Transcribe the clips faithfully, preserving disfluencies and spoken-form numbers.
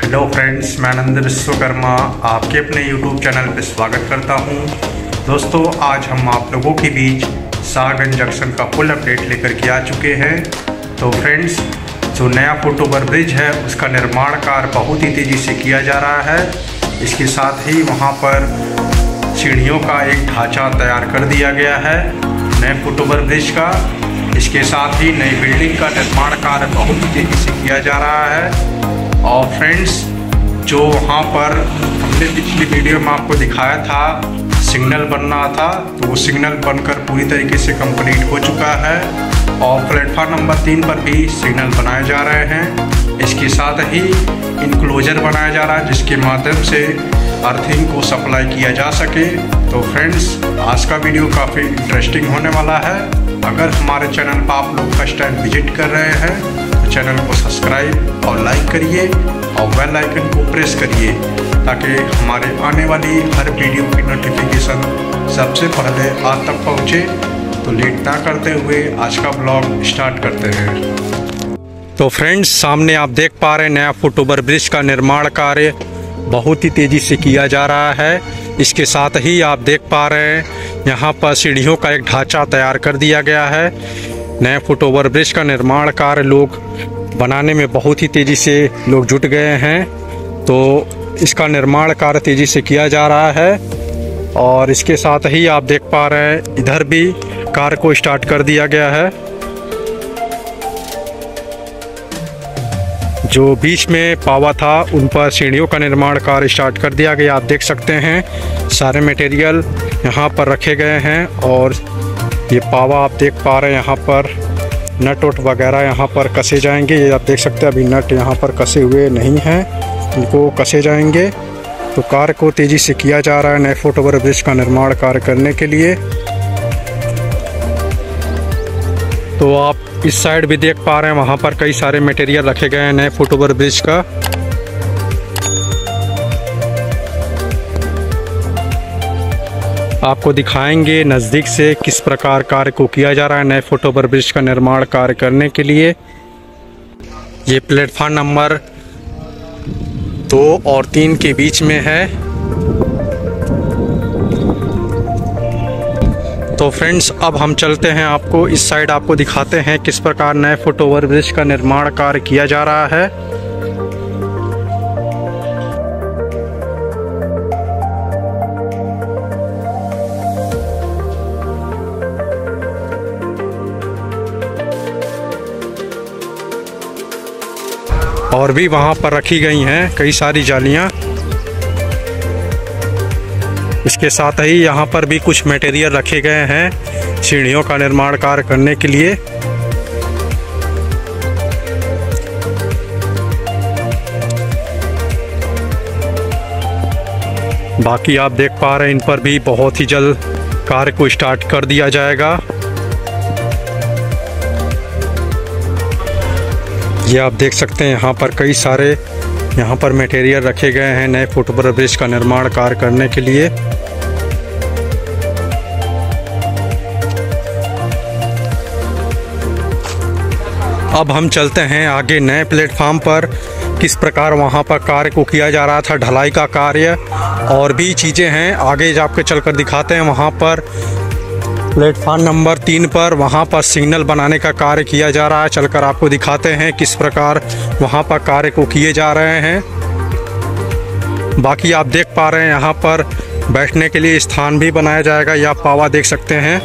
Hello friends, मैं आनंद विश्वकर्मा आपके अपने यूट्यूब चैनल पर स्वागत करता हूं। दोस्तों, आज हम आप लोगों के बीच शाहगंज जंक्शन का फुल अपडेट लेकर के आ चुके हैं। तो फ्रेंड्स, जो नया फुट ओवर ब्रिज है उसका निर्माण कार्य बहुत ही तेज़ी से किया जा रहा है। इसके साथ ही वहां पर सीढ़ियों का एक ढांचा तैयार कर दिया गया है नए फुट ओवर ब्रिज का। इसके साथ ही नई बिल्डिंग का निर्माण कार्य बहुत ही तेज़ी से किया जा रहा है। और फ्रेंड्स, जो वहाँ पर हमने पिछली वीडियो में आपको दिखाया था सिग्नल बनना था, तो वो सिग्नल बनकर पूरी तरीके से कंप्लीट हो चुका है और प्लेटफार्म नंबर तीन पर भी सिग्नल बनाए जा रहे हैं। इसके साथ ही इनक्लोजर बनाया जा रहा है जिसके माध्यम से अर्थिंग को सप्लाई किया जा सके। तो फ्रेंड्स, आज का वीडियो काफ़ी इंटरेस्टिंग होने वाला है। अगर हमारे चैनल पर आप लोग फर्स्ट टाइम विजिट कर रहे हैं तो चैनल को सब्सक्राइब और लाइक करिए और बेल आइकन को प्रेस करिए ताकि हमारे आने वाली हर वीडियो की नोटिफिकेशन सबसे पहले आप तक पहुँचे। तो लेट ना करते हुए आज का ब्लॉग स्टार्ट करते हैं। तो फ्रेंड्स, सामने आप देख पा रहे हैं नया फुट ओवर ब्रिज का निर्माण कार्य बहुत ही तेज़ी से किया जा रहा है। इसके साथ ही आप देख पा रहे हैं यहाँ पर सीढ़ियों का एक ढांचा तैयार कर दिया गया है। नए फुट ओवर ब्रिज का निर्माण कार्य लोग बनाने में बहुत ही तेज़ी से लोग जुट गए हैं। तो इसका निर्माण कार्य तेज़ी से किया जा रहा है और इसके साथ ही आप देख पा रहे हैं इधर भी कार्य को स्टार्ट कर दिया गया है। जो बीच में पावा था उन पर सीढ़ियों का निर्माण कार्य स्टार्ट कर दिया गया। आप देख सकते हैं सारे मटेरियल यहाँ पर रखे गए हैं और ये पावा आप देख पा रहे हैं। यहाँ पर नट वट वगैरह यहाँ पर कसे जाएंगे। ये आप देख सकते हैं अभी नट यहाँ पर कसे हुए नहीं हैं, इनको कसे जाएंगे। तो कार्य को तेज़ी से किया जा रहा है नए फुट ओवर ब्रिज का निर्माण कार्य करने के लिए। तो आप इस साइड भी देख पा रहे हैं वहाँ पर कई सारे मटेरियल रखे गए हैं नए फुट ओवर ब्रिज का। आपको दिखाएंगे नज़दीक से किस प्रकार कार्य को किया जा रहा है नए फुट ओवर ब्रिज का निर्माण कार्य करने के लिए। ये प्लेटफार्म नंबर दो और तीन के बीच में है। तो फ्रेंड्स, अब हम चलते हैं आपको इस साइड आपको दिखाते हैं किस प्रकार नए फुट ओवर ब्रिज का निर्माण कार्य किया जा रहा है। और भी वहाँ पर रखी गई हैं कई सारी जालियाँ। इसके साथ ही यहाँ पर भी कुछ मटेरियल रखे गए हैं सीढ़ियों का निर्माण कार्य करने के लिए। बाकी आप देख पा रहे हैं इन पर भी बहुत ही जल्द कार्य को स्टार्ट कर दिया जाएगा। ये आप देख सकते हैं यहाँ पर कई सारे यहाँ पर मटेरियल रखे गए हैं नए फुट ओवर ब्रिज का निर्माण कार्य करने के लिए। अब हम चलते हैं आगे नए प्लेटफार्म पर किस प्रकार वहाँ पर कार्य को किया जा रहा था, ढलाई का कार्य और भी चीज़ें हैं। आगे आपके चलकर दिखाते हैं वहाँ पर प्लेटफार्म नंबर तीन पर वहाँ पर सिग्नल बनाने का कार्य किया जा रहा है। चलकर आपको दिखाते हैं किस प्रकार वहाँ पर कार्य को किए जा रहे हैं। बाकी आप देख पा रहे हैं यहाँ पर बैठने के लिए स्थान भी बनाया जाएगा। यह आप पावा देख सकते हैं।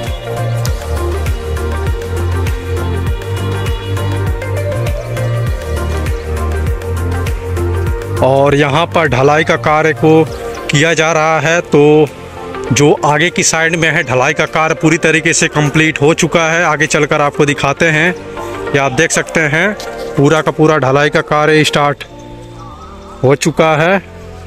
और यहाँ पर ढलाई का कार्य को किया जा रहा है। तो जो आगे की साइड में है ढलाई का कार्य पूरी तरीके से कंप्लीट हो चुका है। आगे चलकर आपको दिखाते हैं। ये आप देख सकते हैं पूरा का पूरा ढलाई का कार्य स्टार्ट हो चुका है।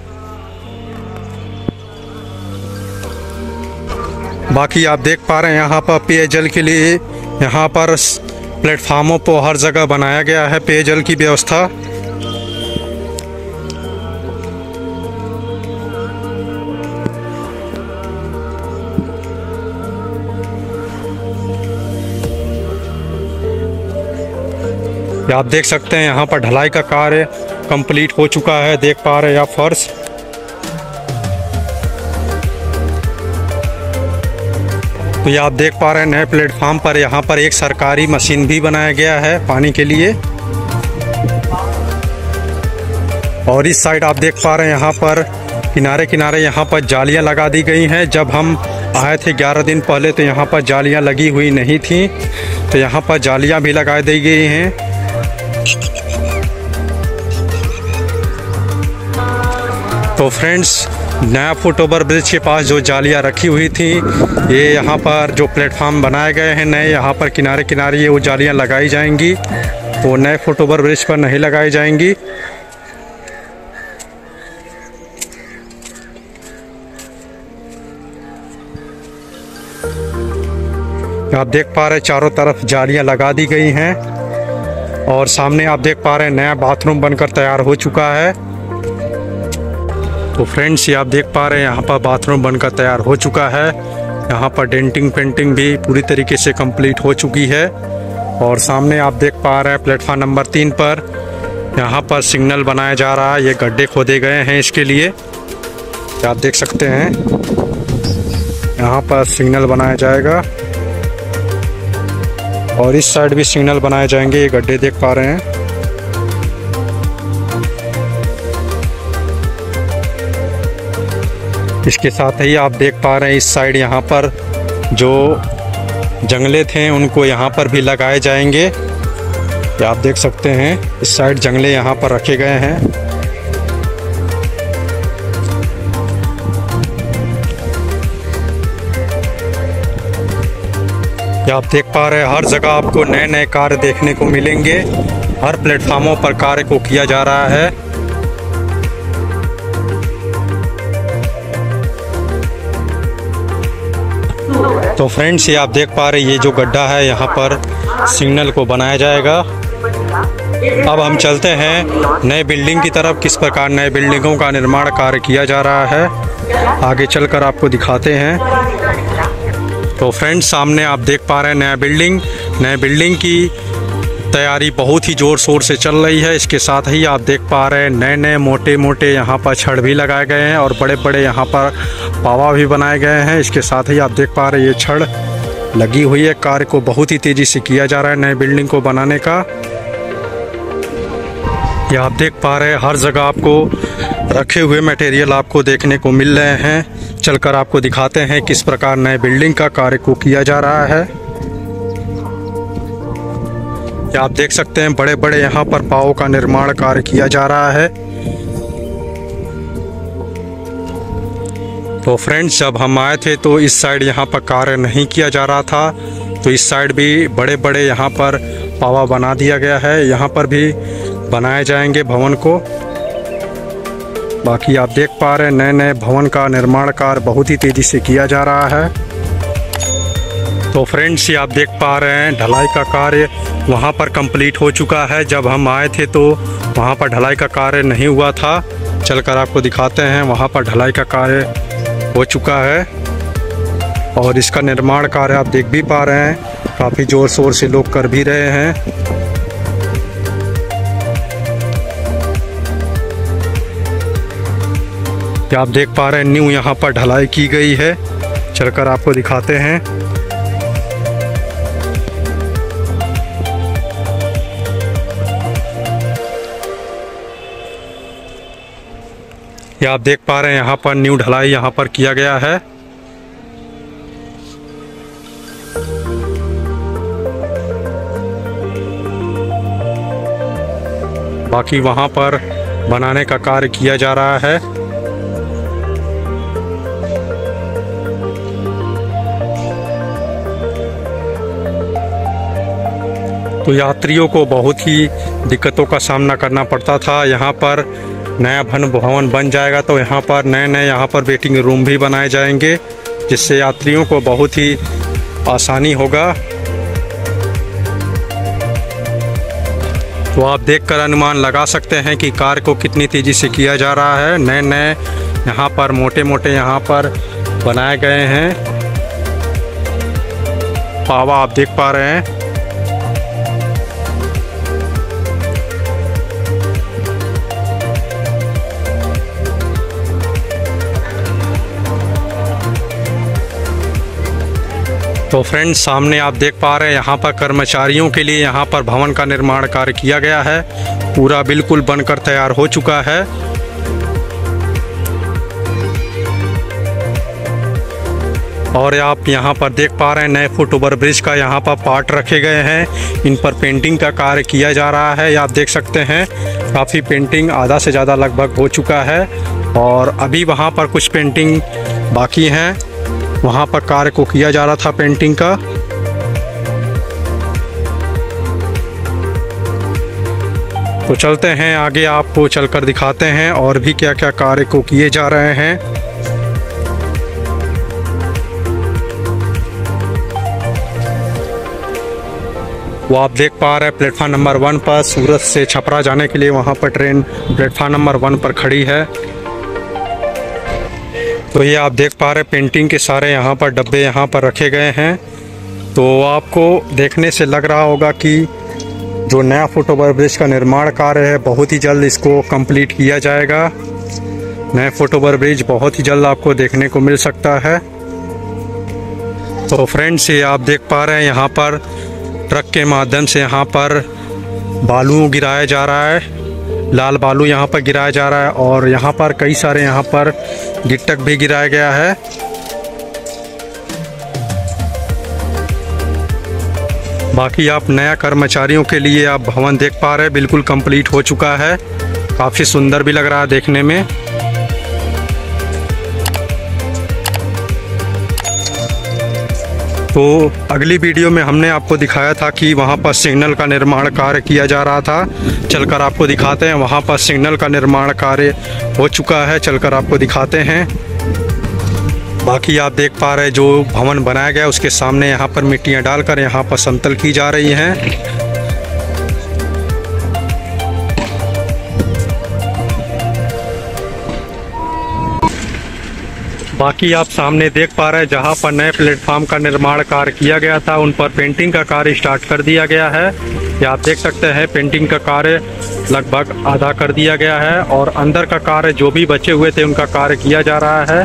बाकी आप देख पा रहे हैं यहाँ पर पेयजल के लिए यहाँ पर प्लेटफार्मों पर हर जगह बनाया गया है पेयजल की व्यवस्था। आप देख सकते हैं यहाँ पर ढलाई का कार्य कंप्लीट हो चुका है। देख पा रहे हैं आप फर्श। तो ये आप देख पा रहे हैं नए प्लेटफॉर्म पर यहाँ पर एक सरकारी मशीन भी बनाया गया है पानी के लिए। और इस साइड आप देख पा रहे हैं यहाँ पर किनारे किनारे यहाँ पर जालियाँ लगा दी गई हैं। जब हम आए थे ग्यारह दिन पहले तो यहाँ पर जालियाँ लगी हुई नहीं थी, तो यहाँ पर जालियाँ भी लगा दी गई हैं। तो फ्रेंड्स, नया फुट ओवर ब्रिज के पास जो जालियाँ रखी हुई थी, ये यहाँ पर जो प्लेटफॉर्म बनाए गए हैं नए, यहाँ पर किनारे किनारे ये वो जालियाँ लगाई जाएंगी। तो नए फुट ओवर ब्रिज पर नहीं लगाई जाएंगी। आप देख पा रहे हैं चारों तरफ जालियां लगा दी गई हैं। और सामने आप देख पा रहे हैं नया बाथरूम बनकर तैयार हो चुका है। तो फ्रेंड्स, ये आप देख पा रहे हैं यहाँ पर बाथरूम बनकर तैयार हो चुका है। यहाँ पर डेंटिंग पेंटिंग भी पूरी तरीके से कंप्लीट हो चुकी है। और सामने आप देख पा रहे हैं प्लेटफॉर्म नंबर तीन पर यहाँ पर सिग्नल बनाया जा रहा है। ये गड्ढे खोदे गए हैं इसके लिए, आप देख सकते हैं। यहाँ पर सिग्नल बनाया जाएगा और इस साइड भी सिग्नल बनाए जाएंगे। ये गड्ढे देख पा रहे हैं। इसके साथ ही आप देख पा रहे हैं इस साइड यहाँ पर जो जंगले थे उनको यहाँ पर भी लगाए जाएंगे। ये आप देख सकते हैं इस साइड जंगले यहाँ पर रखे गए हैं। ये आप देख पा रहे हैं हर जगह आपको नए नए कार्य देखने को मिलेंगे। हर प्लेटफार्मों पर कार्य को किया जा रहा है। तो फ्रेंड्स, ये आप देख पा रहे हैं ये जो गड्ढा है यहाँ पर सिग्नल को बनाया जाएगा। अब हम चलते हैं नए बिल्डिंग की तरफ। किस प्रकार नए बिल्डिंगों का निर्माण कार्य किया जा रहा है आगे चलकर आपको दिखाते हैं। तो फ्रेंड्स, सामने आप देख पा रहे हैं नया बिल्डिंग। नए बिल्डिंग की तैयारी बहुत ही ज़ोर शोर से चल रही है। इसके साथ ही आप देख पा रहे हैं नए नए मोटे मोटे यहाँ पर छड़ भी लगाए गए हैं और बड़े बड़े यहाँ पर पावा भी बनाए गए हैं। इसके साथ ही आप देख पा रहे हैं ये छड़ लगी हुई है। कार्य को बहुत ही तेज़ी से किया जा रहा है नए बिल्डिंग को बनाने का। ये आप देख पा रहे हैं हर जगह आपको रखे हुए मटेरियल आपको देखने को मिल रहे हैं। चलकर आपको दिखाते हैं किस प्रकार नए बिल्डिंग का कार्य को किया जा रहा है। ये आप देख सकते हैं बड़े बड़े यहाँ पर पावों का निर्माण कार्य किया जा रहा है। तो फ्रेंड्स, जब हम आए थे तो इस साइड यहाँ पर कार्य नहीं किया जा रहा था, तो इस साइड भी बड़े बड़े यहाँ पर पावा बना दिया गया है। यहाँ पर भी बनाए जाएंगे भवन को। बाकी आप देख पा रहे हैं नए नए भवन का निर्माण कार्य बहुत ही तेज़ी से किया जा रहा है। तो फ्रेंड्स, ये आप देख पा रहे हैं ढलाई का कार्य वहाँ पर कंप्लीट हो चुका है। जब हम आए थे तो वहाँ पर ढलाई का कार्य नहीं हुआ था। चलकर आपको दिखाते हैं वहाँ पर ढलाई का कार्य हो चुका है और इसका निर्माण कार्य आप देख भी पा रहे हैं, काफ़ी ज़ोर शोर से लोग कर भी रहे हैं। आप देख पा रहे हैं न्यू यहाँ पर ढलाई की गई है। चलकर आपको दिखाते हैं। ये आप देख पा रहे हैं यहाँ पर न्यू ढलाई यहाँ पर किया गया है। बाकी वहाँ पर बनाने का कार्य किया जा रहा है। तो यात्रियों को बहुत ही दिक्कतों का सामना करना पड़ता था। यहाँ पर नया भवन भवन बन जाएगा तो यहाँ पर नए नए यहाँ पर वेटिंग रूम भी बनाए जाएंगे, जिससे यात्रियों को बहुत ही आसानी होगा। तो आप देखकर अनुमान लगा सकते हैं कि कार्य को कितनी तेज़ी से किया जा रहा है। नए नए यहाँ पर मोटे मोटे यहाँ पर बनाए गए हैं पावा, आप देख पा रहे हैं। तो फ्रेंड्स, सामने आप देख पा रहे हैं यहाँ पर कर्मचारियों के लिए यहाँ पर भवन का निर्माण कार्य किया गया है। पूरा बिल्कुल बनकर तैयार हो चुका है। और आप यहाँ पर देख पा रहे हैं नए फुट ओवर ब्रिज का यहाँ पर पार्ट रखे गए हैं। इन पर पेंटिंग का कार्य किया जा रहा है। आप देख सकते हैं काफ़ी पेंटिंग आधा से ज़्यादा लगभग हो चुका है और अभी वहाँ पर कुछ पेंटिंग बाकी हैं। वहाँ पर कार्य को किया जा रहा था पेंटिंग का। तो चलते हैं आगे, आपको चलकर दिखाते हैं और भी क्या क्या कार्य को किए जा रहे हैं। वो आप देख पा रहे हैं प्लेटफार्म नंबर वन पर सूरत से छपरा जाने के लिए वहाँ पर ट्रेन प्लेटफार्म नंबर वन पर खड़ी है। तो ये आप देख पा रहे हैं पेंटिंग के सारे यहाँ पर डब्बे यहाँ पर रखे गए हैं। तो आपको देखने से लग रहा होगा कि जो नया फुट ओवर ब्रिज का निर्माण कार्य है बहुत ही जल्द इसको कंप्लीट किया जाएगा। नया फुट ओवर ब्रिज बहुत ही जल्द आपको देखने को मिल सकता है। तो फ्रेंड्स, ये आप देख पा रहे हैं यहाँ पर ट्रक के माध्यम से यहाँ पर बालू गिराया जा रहा है। लाल बालू यहाँ पर गिराया जा रहा है और यहाँ पर कई सारे यहाँ पर गिट्टक भी गिराया गया है। बाकी आप नया कर्मचारियों के लिए आप भवन देख पा रहे हैं, बिल्कुल कंप्लीट हो चुका है। काफ़ी सुंदर भी लग रहा है देखने में। तो अगली वीडियो में हमने आपको दिखाया था कि वहाँ पर सिग्नल का निर्माण कार्य किया जा रहा था। चलकर आपको दिखाते हैं। वहाँ पर सिग्नल का निर्माण कार्य हो चुका है, चलकर आपको दिखाते हैं। बाकी आप देख पा रहे हैं जो भवन बनाया गया उसके सामने यहाँ पर मिट्टियाँ डालकर यहाँ पर समतल की जा रही हैं। बाकी आप सामने देख पा रहे हैं जहां पर नए प्लेटफार्म का निर्माण कार्य किया गया था उन पर पेंटिंग का कार्य स्टार्ट कर दिया गया है। ये आप देख सकते हैं पेंटिंग का कार्य लगभग आधा कर दिया गया है और अंदर का कार्य जो भी बचे हुए थे उनका कार्य किया जा रहा है।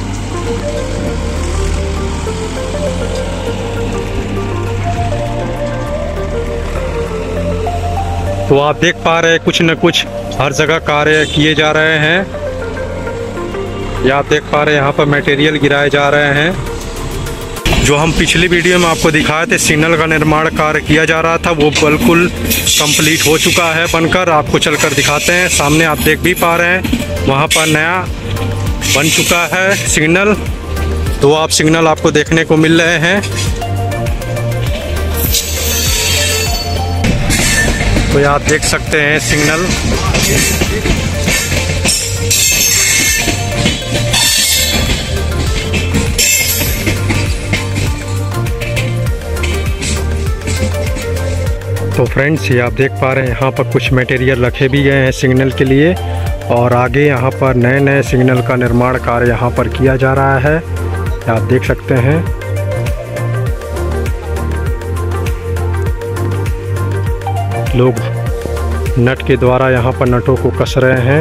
तो आप देख पा रहे हैं कुछ न कुछ हर जगह कार्य किए जा रहे हैं। ये आप देख पा रहे हैं यहाँ पर मटेरियल गिराए जा रहे हैं। जो हम पिछली वीडियो में आपको दिखाए थे सिग्नल का निर्माण कार्य किया जा रहा था वो बिल्कुल कंप्लीट हो चुका है बनकर। आपको चलकर दिखाते हैं। सामने आप देख भी पा रहे हैं वहाँ पर नया बन चुका है सिग्नल। तो आप सिग्नल आपको देखने को मिल रहे हैं। तो ये आप देख सकते हैं सिग्नल। तो फ्रेंड्स, ये आप देख पा रहे हैं यहाँ पर कुछ मटेरियल रखे भी गए हैं सिग्नल के लिए और आगे यहाँ पर नए नए सिग्नल का निर्माण कार्य यहाँ पर किया जा रहा है। आप देख सकते हैं। लोग नट के द्वारा यहाँ पर नटों को कस रहे हैं।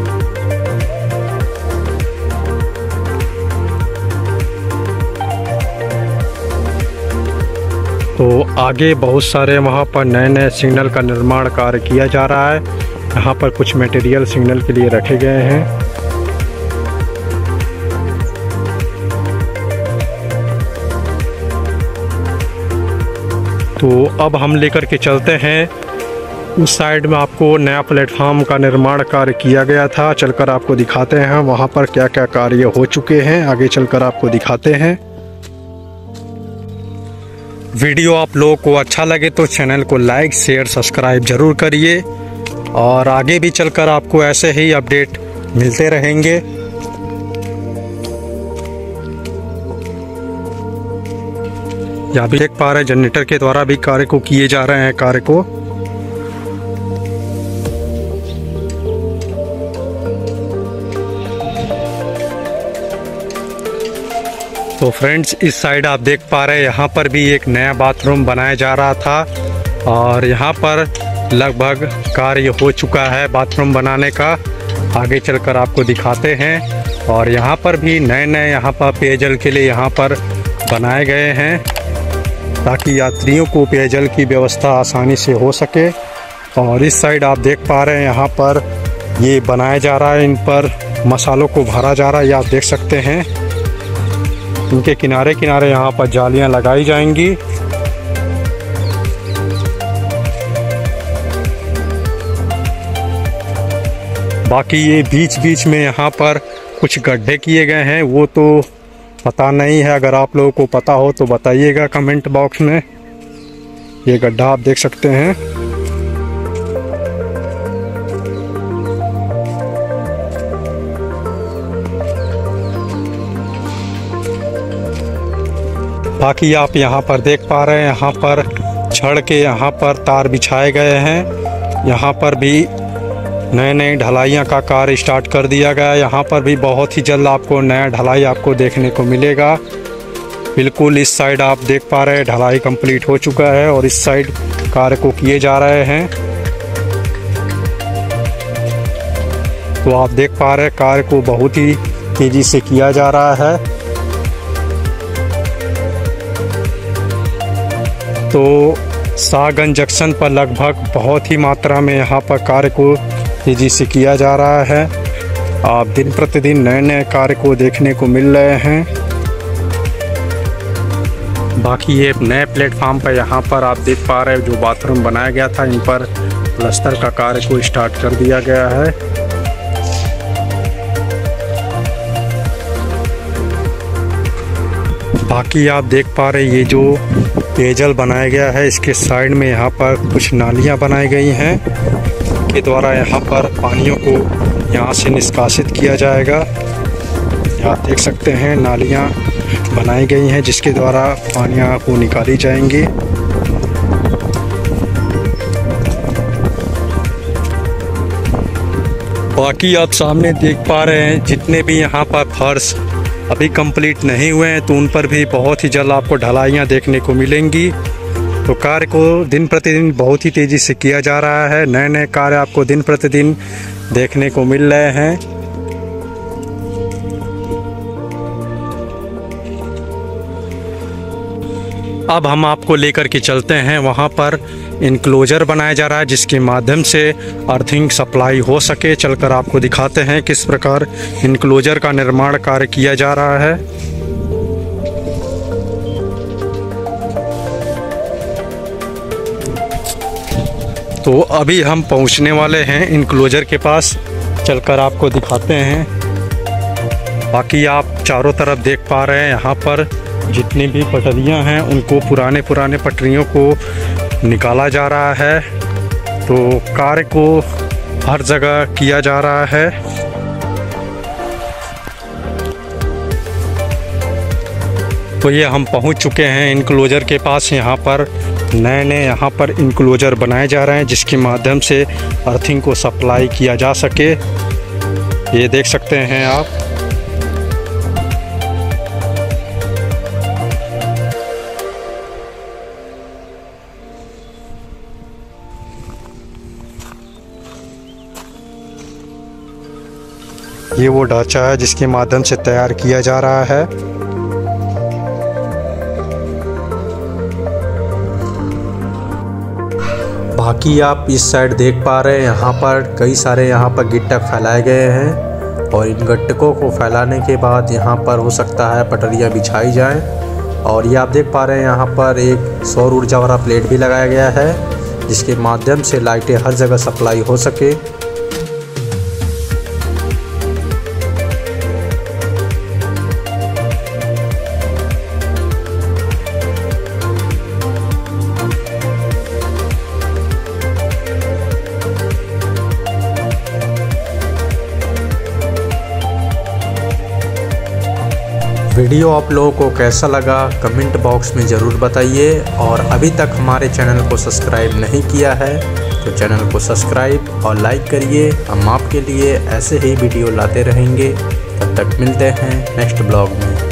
तो आगे बहुत सारे वहाँ पर नए नए सिग्नल का निर्माण कार्य किया जा रहा है। यहाँ पर कुछ मटेरियल सिग्नल के लिए रखे गए हैं। तो अब हम लेकर के चलते हैं उस साइड में। आपको नया प्लेटफार्म का निर्माण कार्य किया गया था, चलकर आपको दिखाते हैं वहाँ पर क्या क्या कार्य हो चुके हैं। आगे चलकर आपको दिखाते हैं। वीडियो आप लोगों को अच्छा लगे तो चैनल को लाइक शेयर सब्सक्राइब ज़रूर करिए और आगे भी चलकर आपको ऐसे ही अपडेट मिलते रहेंगे। यहाँ भी देख पा रहे हैं जनरेटर के द्वारा भी कार्य को किए जा रहे हैं कार्य को। तो फ्रेंड्स, इस साइड आप देख पा रहे हैं यहाँ पर भी एक नया बाथरूम बनाया जा रहा था और यहाँ पर लगभग कार्य हो चुका है बाथरूम बनाने का। आगे चलकर आपको दिखाते हैं। और यहाँ पर भी नए नए यहाँ पर पेयजल के लिए यहाँ पर बनाए गए हैं। ताकि यात्रियों को पेयजल की व्यवस्था आसानी से हो सके। और इस साइड आप देख पा रहे हैं यहाँ पर ये बनाया जा रहा है, इन पर मसालों को भरा जा रहा है, ये आप देख सकते हैं। इनके किनारे किनारे यहाँ पर जालियाँ लगाई जाएंगी। बाकी ये बीच बीच में यहाँ पर कुछ गड्ढे किए गए हैं, वो तो पता नहीं है, अगर आप लोगों को पता हो तो बताइएगा कमेंट बॉक्स में। ये गड्ढा आप देख सकते हैं। बाकी आप यहाँ पर देख पा रहे हैं, यहाँ पर छड़ के यहाँ पर तार बिछाए गए हैं। यहाँ पर भी नए नए ढलाइयाँ का कार्य स्टार्ट कर दिया गया है। यहाँ पर भी बहुत ही जल्द आपको नया ढलाई आपको देखने को मिलेगा। बिल्कुल इस साइड आप देख पा रहे हैं ढलाई कंप्लीट हो चुका है और इस साइड कार्य को किए जा रहे हैं। तो आप देख पा रहे हैं कार्य को बहुत ही तेज़ी से किया जा रहा है। तो शाहगंज जंक्शन पर लगभग बहुत ही मात्रा में यहाँ पर कार्य को तेज़ी से किया जा रहा है। आप दिन प्रतिदिन नए नए कार्य को देखने को मिल रहे हैं। बाकी ये नए प्लेटफार्म पर यहाँ पर आप देख पा रहे हैं जो बाथरूम बनाया गया था, इन पर प्लास्टर का कार्य को स्टार्ट कर दिया गया है। बाकी आप देख पा रहे ये जो पेयजल बनाया गया है, इसके साइड में यहाँ पर कुछ नालियाँ बनाई गई हैं के द्वारा यहाँ पर पानियों को यहाँ से निष्कासित किया जाएगा। आप देख सकते हैं नालियाँ बनाई गई हैं जिसके द्वारा पानियाँ को निकाली जाएंगी। बाकी आप सामने देख पा रहे हैं जितने भी यहाँ पर फर्श अभी कंप्लीट नहीं हुए हैं तो उन पर भी बहुत ही जल्द आपको ढलाइयाँ देखने को मिलेंगी। तो कार्य को दिन प्रतिदिन बहुत ही तेज़ी से किया जा रहा है। नए नए कार्य आपको दिन प्रतिदिन देखने को मिल रहे हैं। अब हम आपको लेकर के चलते हैं वहां पर इनक्लोजर बनाया जा रहा है जिसके माध्यम से अर्थिंग सप्लाई हो सके। चलकर आपको दिखाते हैं किस प्रकार इनक्लोजर का निर्माण कार्य किया जा रहा है। तो अभी हम पहुंचने वाले हैं इनक्लोजर के पास, चलकर आपको दिखाते हैं। बाकी आप चारों तरफ देख पा रहे हैं यहाँ पर जितनी भी पटरियाँ हैं उनको पुराने पुराने पटरियों को निकाला जा रहा है। तो कार्य को हर जगह किया जा रहा है। तो ये हम पहुंच चुके हैं इनक्लोजर के पास। यहाँ पर नए नए यहाँ पर इनक्लोजर बनाए जा रहे हैं जिसके माध्यम से अर्थिंग को सप्लाई किया जा सके। ये देख सकते हैं आप। ये वो ढांचा है जिसके माध्यम से तैयार किया जा रहा है। बाकी आप इस साइड देख पा रहे हैं यहाँ पर कई सारे यहाँ पर गिट्टक फैलाए गए हैं और इन गट्टकों को फैलाने के बाद यहाँ पर हो सकता है पटरियाँ बिछाई जाएं। और ये आप देख पा रहे हैं यहाँ पर एक सौर ऊर्जा वाला प्लेट भी लगाया गया है जिसके माध्यम से लाइटें हर जगह सप्लाई हो सके। वीडियो आप लोगों को कैसा लगा कमेंट बॉक्स में ज़रूर बताइए। और अभी तक हमारे चैनल को सब्सक्राइब नहीं किया है तो चैनल को सब्सक्राइब और लाइक करिए। हम आपके लिए ऐसे ही वीडियो लाते रहेंगे। तब तक मिलते हैं नेक्स्ट ब्लॉग में।